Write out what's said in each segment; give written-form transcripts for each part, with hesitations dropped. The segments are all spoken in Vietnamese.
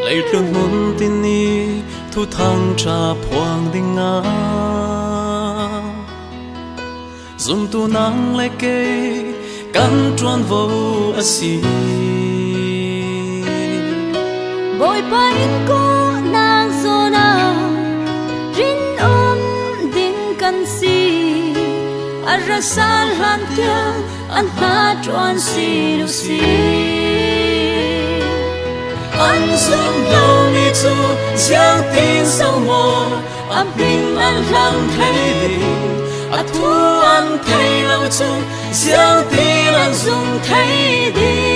lấy luôn muốn tin ni thu thang trà phuang đình ngã dùng tu nắng lấy cây cắn tròn vô asi bội bay cô nàng zona rin din kan si arasal hantia an ha tròn si du si an sum lâu ni chu giang tin sâu mồ an bình an lang thấy đi a thu an thấy lâu chu giang tin an dùng thấy đi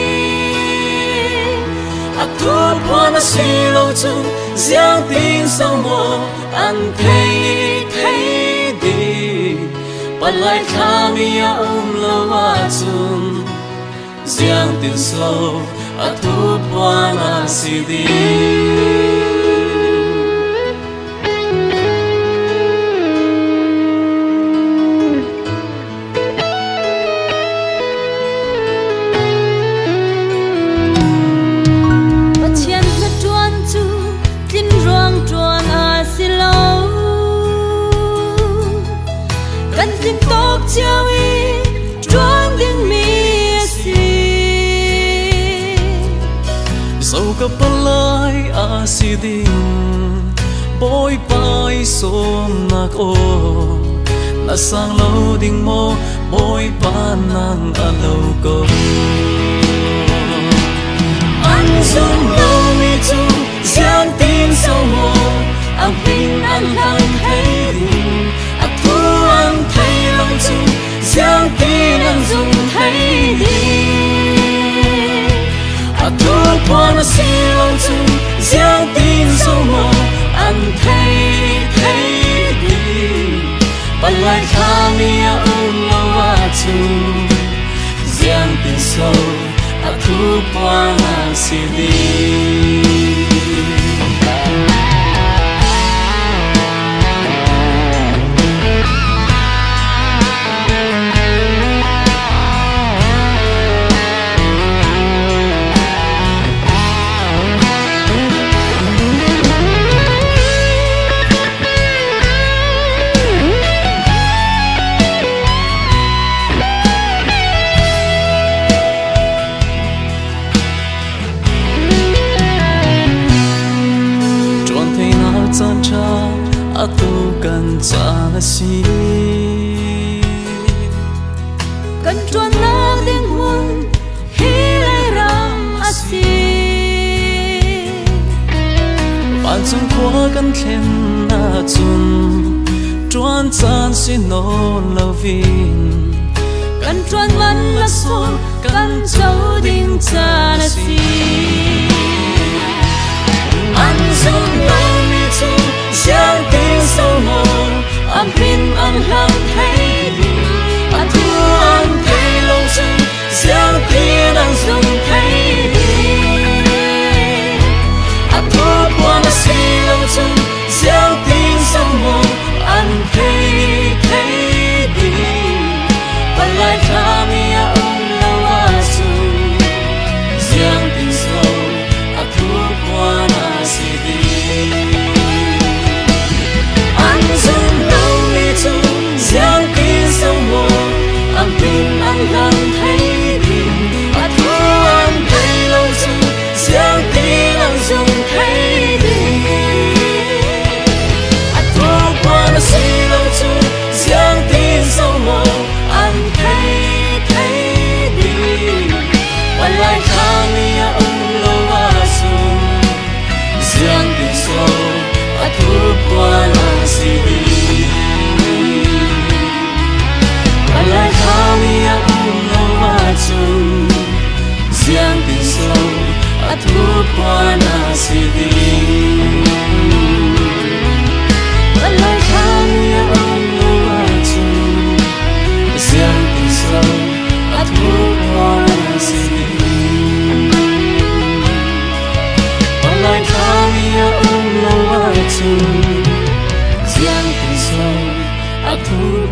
a thu qua na si lâu chu giang tin sâu mồ an thấy đi but lại kami ya lâu a chun giang tin sâu a thu qua na si đi kapalay asidin boy pai som nak o nasang loading mo boy panang alo ko ansung lo mi tu giang tin sâu mo ang pin an lang hay din at thu an thay long tu giang tin an dung thay din at thu qua na si long tu giang tin sâu mo an thay đi but lại kami ya lâu a tu giang tin sâu at thu qua na si đi atu kan sana si kan chuan na ding hun hi lai ram asi ban chung kwa kan khen na chun chuan chan si no lovin kan chuan man la so kan chau ding sana si an zum lo mi chu giang tin sâu mo an pin an lang thấy đi an thu an thấy lâu chân giang tin an dung thấy đi an thu qua na si lâu chân giang tin sâu mo an thấy đi và lại kami ya lâu a chung giang tin sâu an thu qua na si đi giang tin sâu mo an pin an lang thấy đi at thu an thấy lâu chân giang tin an dung thấy đi at thu qua na si lâu chân giang tin sâu mo an thấy đi và lại kami ya lâu a chung giang tin sâu at thu qua na si đi lại kami ya lâu a chung giang tin sâu at thu qua na si đi lại kami ya lâu a chung giang tin sâu at thu qua na si đi lại kami ya lâu a chung giang tin sâu at thu